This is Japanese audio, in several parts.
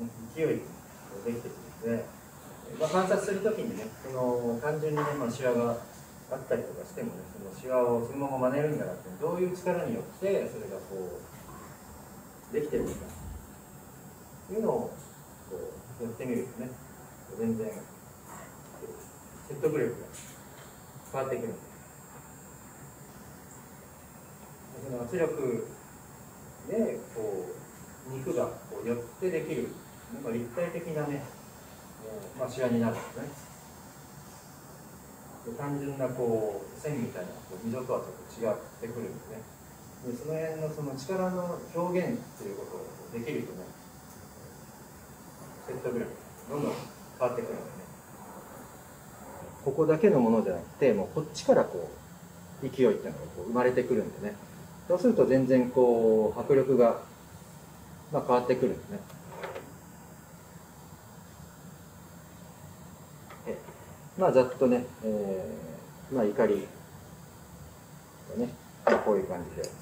勢いでできてくるので、観察するときにね、単純にね、シワがあったりとかしてもね、そのシワをそのまま真似るんじゃなくて、どういう力によってそれがこうできてるのかというのをこうやってみるとね、全然説得力が変わってくる。その圧力でこう肉がこう寄ってできる、なんか立体的なね、シワになるんですね。単純なこう線みたいな溝とはちょっと違ってくるんですね。でその辺のその力の表現っていうことをできるとね、説得力どんどん変わってくるんですね。ここだけのものじゃなくて、もうこっちからこう勢いっていうのがこう生まれてくるんでね。そうすると全然こう迫力が、変わってくるんですね。ざっとね、怒りとね、こういう感じで。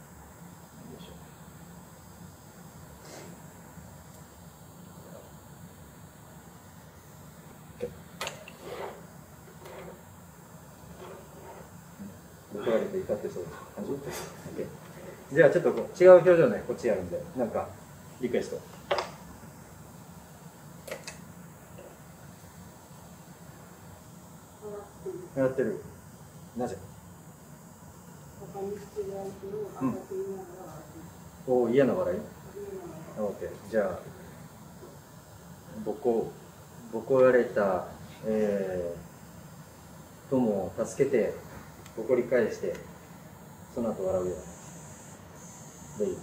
怒られて怒ってそう感じ。じゃあちょっと違う表情ね、こっちやるんで、なんかリクエスト。やってる。なぜ？おお、嫌な笑い。オッケー。じゃあボコられた、友を助けてボコり返してその後笑うよ。でいい。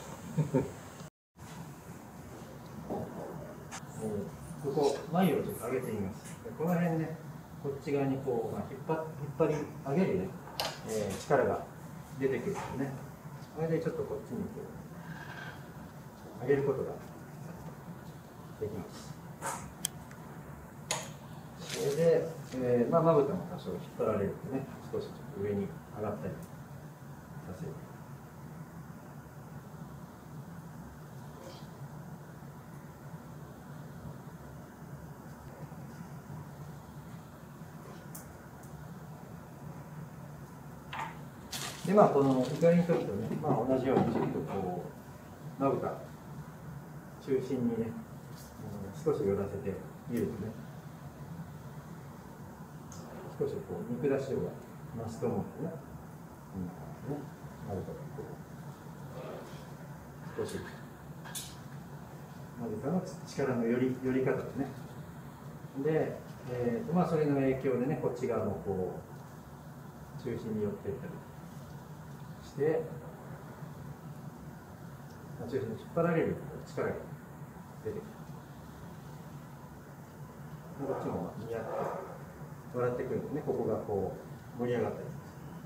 ここ眉をちょっと上げてみます。この辺ね、こっち側にこう、引っ張り上げるね、力が出てくるんですね。それでちょっとこっちにこう上げることができます。それで、まぶたも多少引っ張られるとね、少しちょっと上に上がったりさせる。でこの怒りの時とね、同じようにちょっとこうまぶた中心にね、少し寄らせてみるとね、少しこう肉出し量が増すと思うんですね。まぶたがこう少しまぶたの力の寄り方ですね。で、それの影響でね、こっち側もこう中心に寄っていったりして、中心に引っ張られる力が出てくる。こっちも似合って笑ってくるんですね。ここがこう盛り上がったりし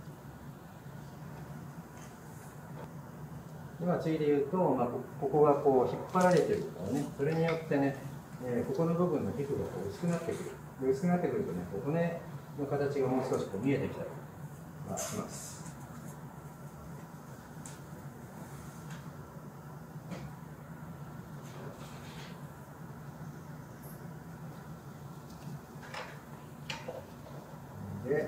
ます。次で言うと、ここがこう引っ張られてるからね、それによってね、ここの部分の皮膚がこう薄くなってくる。薄くなってくるとね、骨の形がもう少しこう見えてきたりします。で、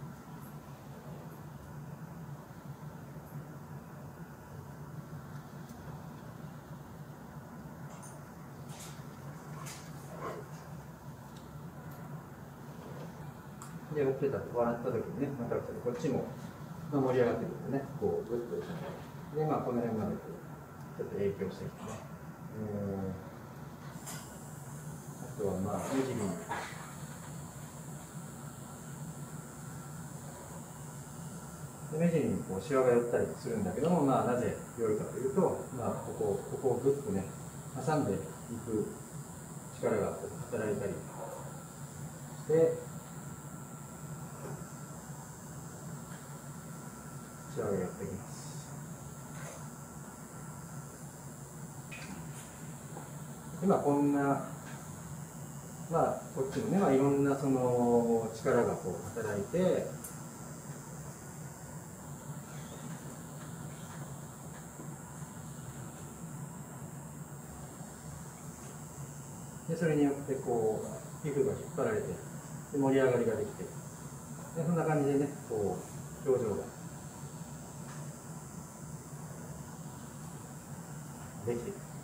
起きてたと笑った時にね、またこっちも盛り上がってくるとね、こうグッとで、この辺までちょっと影響してきてね。あとは目尻に。目尻にこうシワが寄ったりするんだけども、なぜ寄るかというと、ここをグッとね、挟んでいく力が働いたりして、シワが寄ってきます。今こんな、こっちもね、いろんなその力がこう働いて、 でそれによってこう皮膚が引っ張られてで盛り上がりができてでそんな感じでねこう表情ができていく。